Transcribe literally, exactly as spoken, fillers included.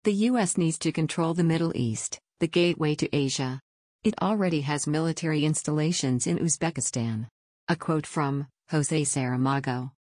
The U S needs to control the Middle East, the gateway to Asia. It already has military installations in Uzbekistan. A quote from José Saramago.